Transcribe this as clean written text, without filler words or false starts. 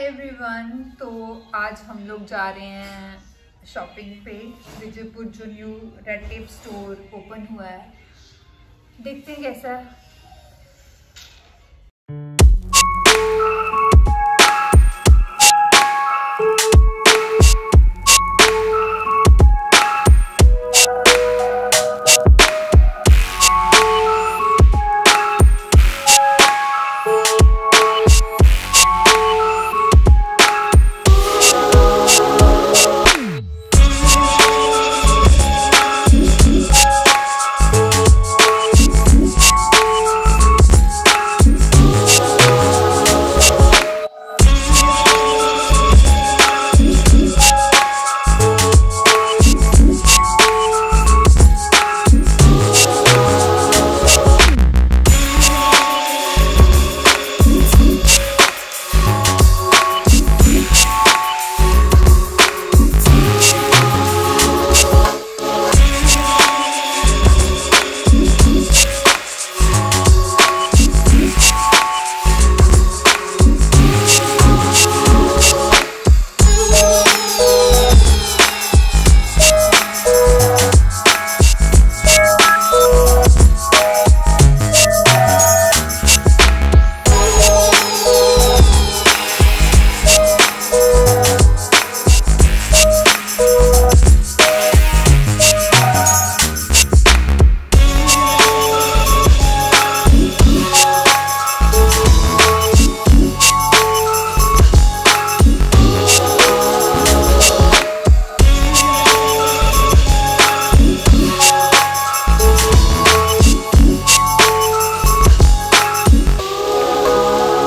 Everyone. तो आज हम लोग जा रहे हैं शॉपिंग पे। विजयपुर जो new Red Tape store open हुआ है, देखते हैं कैसा है।